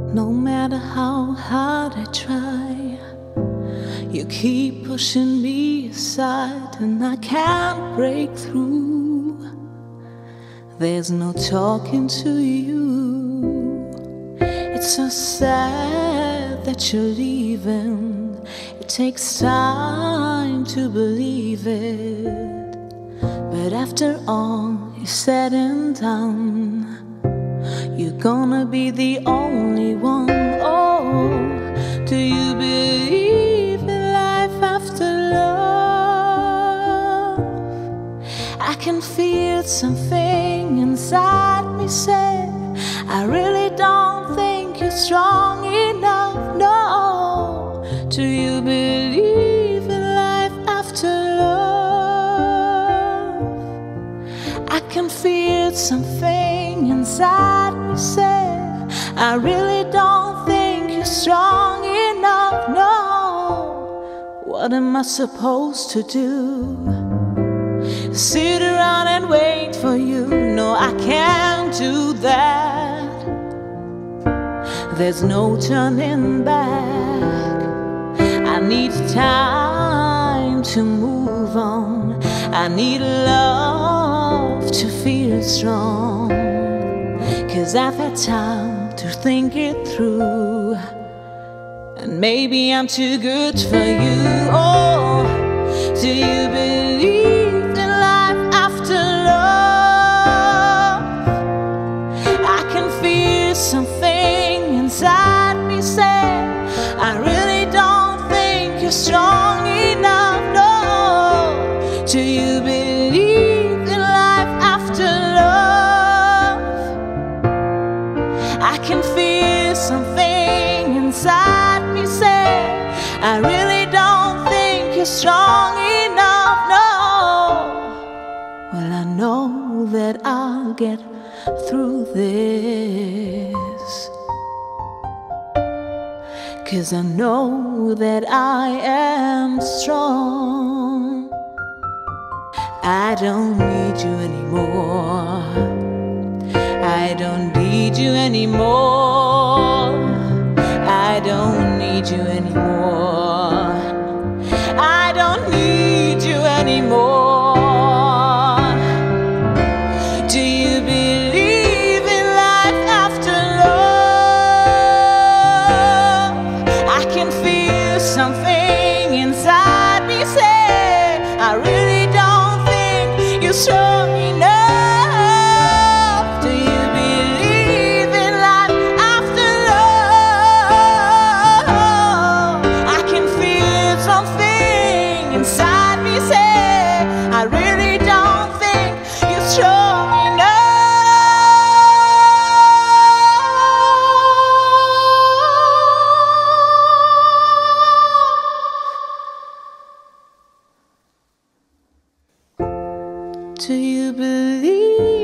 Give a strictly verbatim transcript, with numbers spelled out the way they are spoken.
No matter how hard I try, you keep pushing me aside, and I can't break through. There's no talking to you. It's so sad that you're leaving. It takes time to believe it, but after all is said and done, you're gonna be the only one. Oh, do you believe in life after love? I can feel something inside me say, I really don't think you're strong enough. No, do you believe in life after love? I can feel something inside me say, I really don't think you're strong enough. No, what am I supposed to do? Sit around and wait for you? No, I can't do that. There's no turning back. I need time to move on. I need love to feel strong, 'cause I've had time to think it through, and maybe I'm too good for you. Oh, do you believe in life after love? I can feel something inside me say, I really don't think you're strong enough. No, do you believe in life after love? I can feel something inside me say, I really don't think you're strong enough. No, well, I know that I'll get through this, 'cause I know that I am strong. I don't need you anymore. I don't need you anymore. I don't need you anymore. I don't need you anymore. Do you believe in life after love? I can feel something inside me say, I really don't think you're strong enough. Do you believe in life after love? I can feel something inside me say, I really don't think you're strong enough. Do you believe